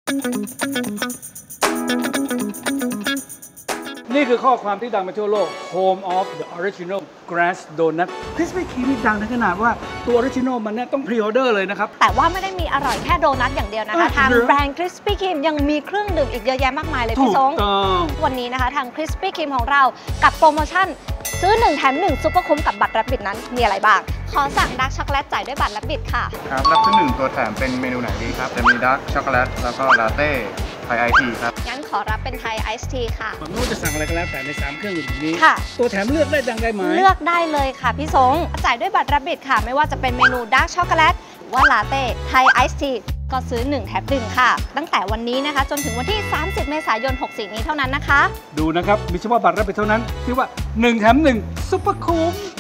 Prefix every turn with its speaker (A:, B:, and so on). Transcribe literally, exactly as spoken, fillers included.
A: นี่คือข้อความที่ดังไปทั่วโลก Home of the Original Grass Donut Krispy Kreme นี่ดังถึงขนาดว่าตัว Original มันเนี่ยต้องพรีออเดอร์เลยนะครับ
B: แต่ว่าไม่ได้มีอร่อยแค่โดนัทอย่างเดียวนะคะทางแบรนด์ Krispy Kreme ยังมีเครื่องดื่มอีกเยอะแยะมากมายเลยพี่ซงวันนี้นะคะทาง Krispy Kreme ของเรากับโปรโมชั่นซื้อหนึ่งแถมหนึ่งซุปเปอร์คุ้มกับบัตรแรปปิดนั้นมีอะไรบ้างขอสั่งดาร์กช็อกโกแลตจ่ายด้วยบัตรแรปปิดค่ะ
C: ครับรับซื้อหนึ่งตัวแถมเป็นเมนูไหนดีครับจะมีดาร์กช็อกโกแลตแล้วก็ลาเต้ไทยไอทีครับ
B: งั้นขอรับเป็นไทยไอซ์ทีค่ะ
A: ไม่ว่าจะสั่งอะไรก็แล้วแต่ในสามเครื่องดื่มนี้
B: ค่ะ
A: ตัวแถมเลือกได้ดังได้ไหม
B: เลือกได้เลยค่ะพี่สงจ่ายด้วยบัตรแรปปิดค่ะไม่ว่าจะเป็นเมนูดาร์กช็อกโกแลตหรือว่าลาเต้ไทยไอซ์ทีก็ซื้อหนึ่งแถมหนึ่งค่ะตั้งแต่วันนี้นะคะจนถึงวันที่สามสิบเมษายนหกสี่นี้เท่านั้นนะคะ
A: ดูนะครับมีเฉพาะบัตรแรปปิดเท่านั้นที่ว่าหนึ่งแถมหนึ่งซุปเปอร์คุ้ม